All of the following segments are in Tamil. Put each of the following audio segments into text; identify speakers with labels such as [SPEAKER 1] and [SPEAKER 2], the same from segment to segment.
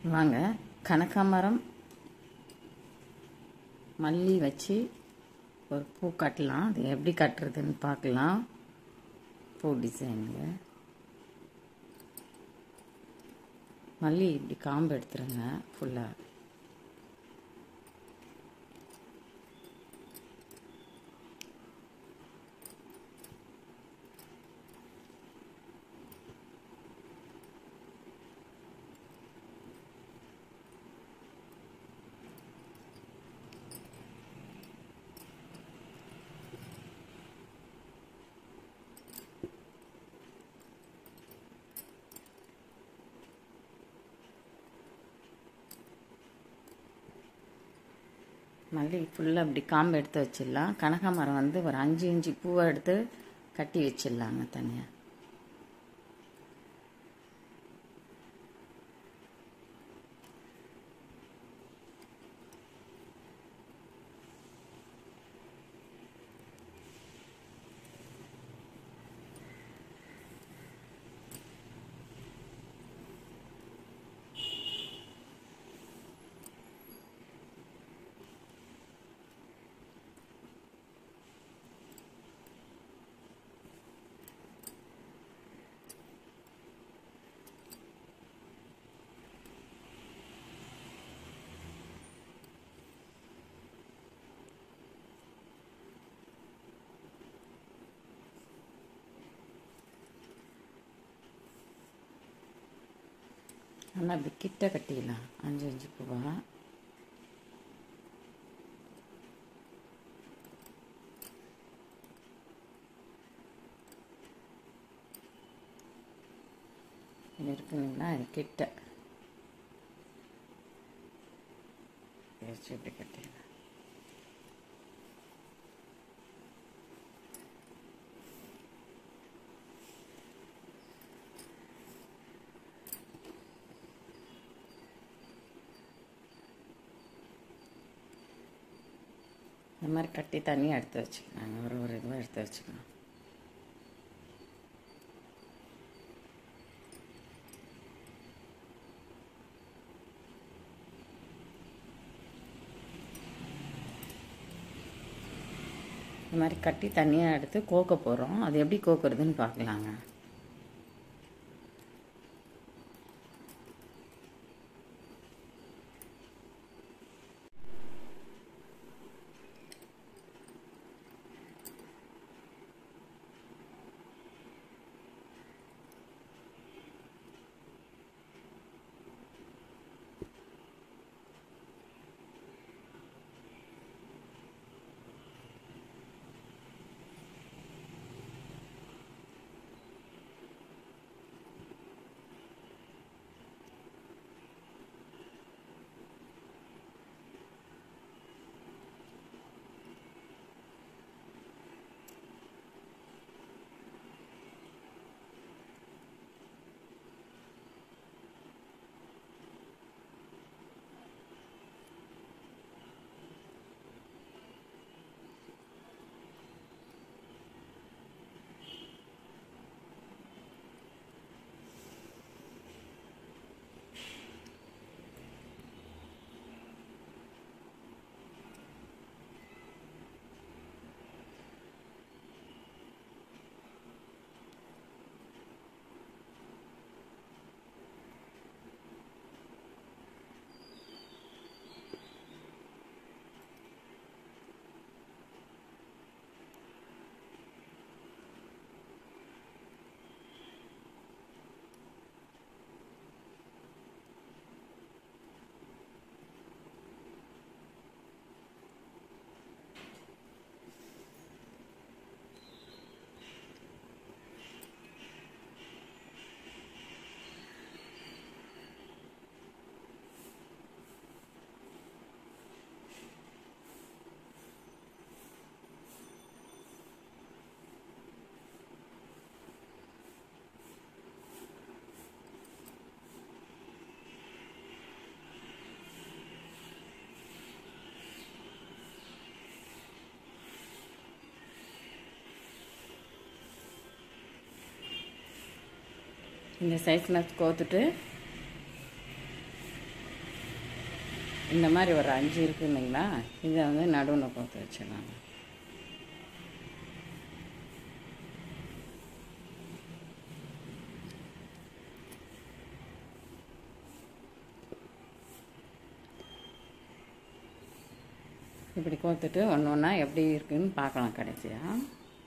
[SPEAKER 1] வாங்க கனகாமரம் மல்லி வச்சு ஒரு பூ கட்டலாம். அது எப்படி கட்டுறதுன்னு பார்க்கலாம். பூ டிசைனுங்க. மல்லி இப்படி காம்பு எடுத்துருங்க ஃபுல்லாக. மல்லி ஃபுல்லாக அப்படி காம்பு எடுத்து வச்சிடலாம். கனகாமரம் வந்து ஒரு 5 இன்ச்சு பூவை எடுத்து கட்டி வச்சிடலாங்க தனியாக. நல்லா அப்படி கிட்ட கட்டிடலாம் 5 இன்ச்சு பூவா. இது இருக்குங்களா, இது கிட்ட வச்சு இப்படி கட்டிடலாம். இந்த மாதிரி கட்டி தனியாக எடுத்து வச்சுக்கலாம். ஒரு இதுவாக எடுத்து வச்சுக்கலாம். இந்த மாதிரி கட்டி தனியாக எடுத்து கோக்க போகிறோம். அது எப்படி கோக்குறதுன்னு பார்க்கலாங்க. இந்த சைஸில் கோத்துட்டு இந்த மாதிரி ஒரு 5 இருக்குதுங்களா, இதை வந்து நடுவில் கோர்த்து வச்சிடலாம். இப்படி கோர்த்துட்டு ஒன்று ஒன்றா எப்படி இருக்குதுன்னு பார்க்கலாம் கடைசியாக.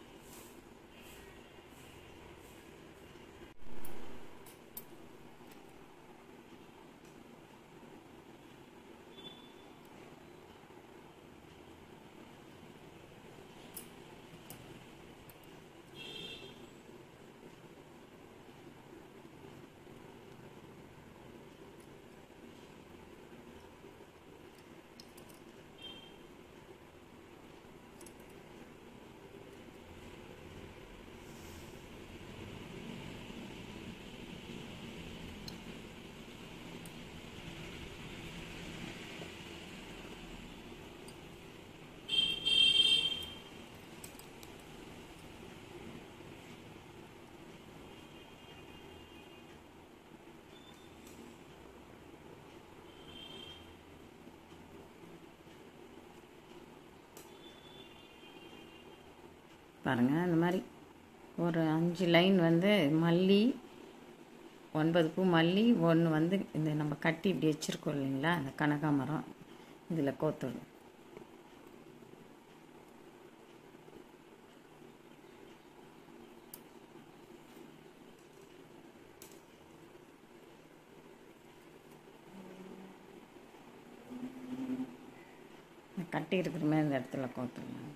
[SPEAKER 1] பாருங்கள், இந்த மாதிரி ஒரு 5 லைன் வந்து மல்லி, 9 பூ மல்லி, 1 வந்து இந்த நம்ம கட்டி இப்படி வச்சுருக்கோம் இல்லைங்களா, அந்த கனகாமரம், இதில் கோத்துடும். கட்டி இருக்கிற மாதிரி இந்த இடத்துல கோத்துடலாம்.